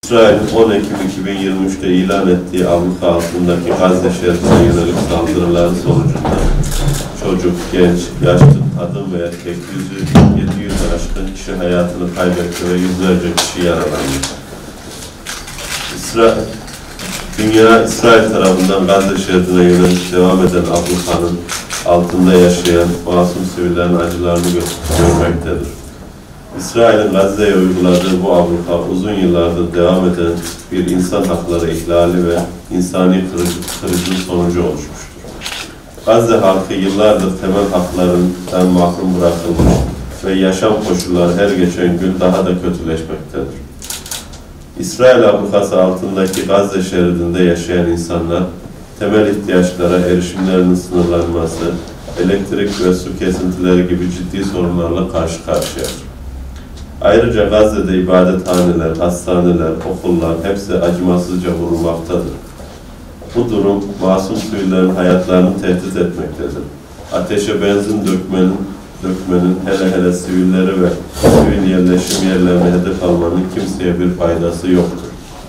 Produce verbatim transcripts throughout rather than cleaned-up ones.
İsrail'in on Ekim iki bin yirmi üç'te ilan ettiği abluka altındaki Gazze şeridine yönelik saldırıları sonucunda çocuk, genç, yaşlı, kadın ve erkek yüzü yedi yüz'e aşkın kişi hayatını kaybetti ve yüzlerce kişi yaralandı. İsrail, dünya İsrail tarafından Gazze şeridine yönelik devam eden ablukanın altında yaşayan masum sivillerin acılarını görmektedir. İsrail'in Gazze'ye uyguladığı bu abluka uzun yıllardır devam eden bir insan hakları ihlali ve insani kırıcılık sonucu oluşmuştur. Gazze halkı yıllardır temel haklarından mahrum bırakılmış ve yaşam koşulları her geçen gün daha da kötüleşmektedir. İsrail ablukası altındaki Gazze şeridinde yaşayan insanlar temel ihtiyaçlara erişimlerinin sınırlanması, elektrik ve su kesintileri gibi ciddi sorunlarla karşı karşıyadır. Ayrıca Gazze'de ibadethaneler, hastaneler, okullar hepsi acımasızca vurulmaktadır. Bu durum masum sivillerin hayatlarını tehdit etmektedir. Ateşe benzin dökmenin, dökmenin hele hele sivilleri ve sivil yerleşim yerlerine hedef almanın kimseye bir faydası yoktur.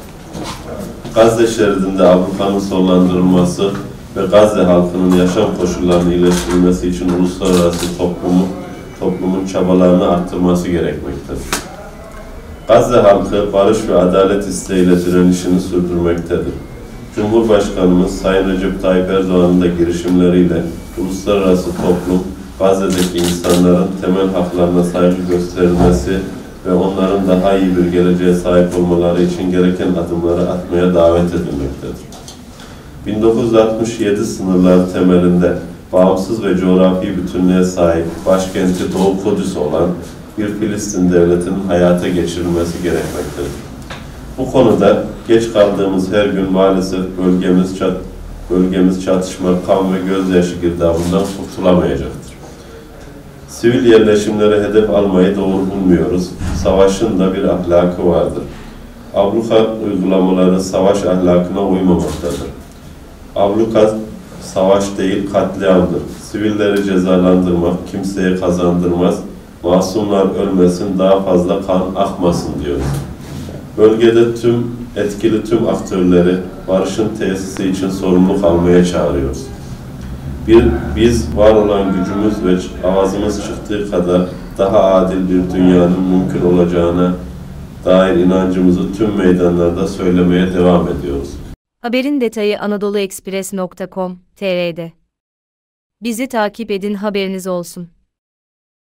Gazze şeridinde ablukanın sonlandırılması ve Gazze halkının yaşam koşullarını iyileştirilmesi için uluslararası toplumu toplumun çabalarını arttırması gerekmektedir. Gazze halkı barış ve adalet isteğiyle direnişini sürdürmektedir. Cumhurbaşkanımız Sayın Recep Tayyip Erdoğan'ın da girişimleriyle uluslararası toplum, Gazze'deki insanların temel haklarına saygı gösterilmesi ve onların daha iyi bir geleceğe sahip olmaları için gereken adımları atmaya davet edilmektedir. bin dokuz yüz altmış yedi sınırları temelinde bağımsız ve coğrafi bütünlüğe sahip başkenti Doğu Kudüs olan bir Filistin devletinin hayata geçirilmesi gerekmektedir. Bu konuda geç kaldığımız her gün maalesef bölgemiz, çat, bölgemiz çatışma, kan ve gözyaşı girdabından kurtulamayacaktır. Sivil yerleşimlere hedef almayı doğru bulmuyoruz. Savaşın da bir ahlakı vardır. Abluka uygulamaları savaş ahlakına uymamaktadır. Abluka savaş değil katliamdır. Sivilleri cezalandırmak kimseye kazandırmaz. Masumlar ölmesin, daha fazla kan akmasın diyoruz. Bölgede tüm etkili tüm aktörleri barışın tesisi için sorumluluk almaya çağırıyoruz. Bir, biz var olan gücümüz ve avazımız çıktığı kadar daha adil bir dünyanın mümkün olacağına dair inancımızı tüm meydanlarda söylemeye devam ediyoruz. Haberin detayı anadolu ekspres nokta com nokta tr'de. Bizi takip edin, haberiniz olsun.